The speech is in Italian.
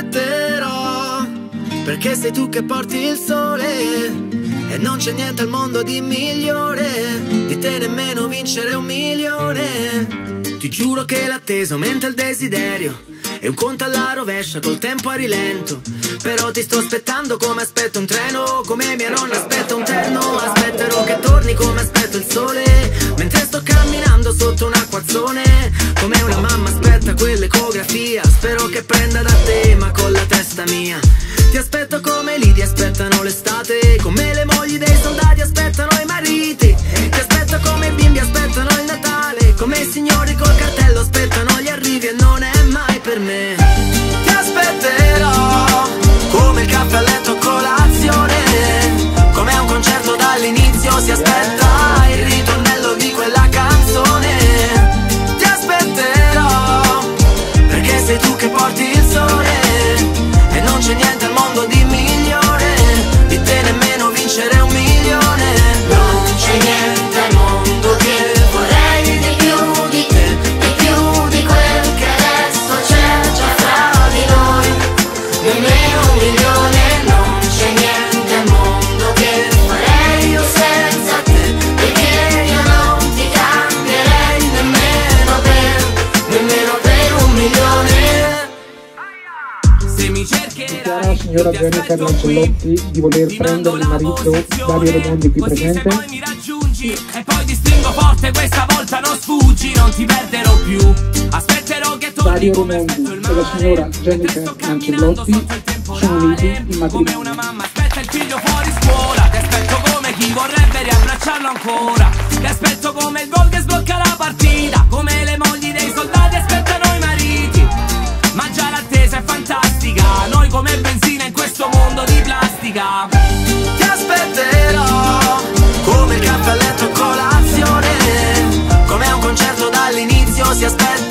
aspetterò, perché sei tu che porti il sole e non c'è niente al mondo di migliore di te, nemmeno vincere 1 milione. Ti giuro che l'attesa aumenta il desiderio e un conto alla rovescia col tempo a rilento. Però ti sto aspettando come aspetto un treno, come mia nonna aspetta un treno. Aspetterò che torni come aspetto il sole, mentre sto camminando sotto un acquazzone, come una mamma aspetta quell'ecografia. Spero che prenda da te ma con la testa mia. Ti aspetto come lì ti aspettano l'estate, come le mogli dei soldati aspettano i mariti. Ti aspetto come i bimbi aspettano il Natale, come i signori col cartello aspettano gli arrivi e non è mai per me. Ti aspetterò come il caffè a letto a colazione, come a un concerto dall'inizio si aspetta il ritornello di quella canzone. Ti aspetterò perché sei tu che porti il sole e non c'è niente al mondo di migliore di te, nemmeno vincere 1 milione. Non c'è niente al mondo che vorrei di più di te, di più di quel che adesso c'è già fra di noi, nemmeno 1 milione. Non c'è niente al mondo che farei io senza te, perché io non ti cambierei nemmeno per 1 milione. Se mi Dichiara la signora Jennifer Lancellotti di voler prendere il marito Dario Raimondi qui presente. E poi ti stringo forte, questa volta non sfuggi, non ti perderò più. Aspetterò che torni. Dario Raimondi e la signora Jennifer Lancellotti sono uniti in matrimonio. Come una mamma aspetta il figlio fuori scuola, ti aspetto come chi vorrebbe riabbracciarlo ancora. Ti aspetto come il gol che sblocca la partita, come le mogli dei soldati aspettano i mariti. Ma già l'attesa è fantastica, noi come benzina in questo mondo di plastica. Ti aspetterò come il caffè a letto a colazione, come a un concerto dall'inizio si aspetta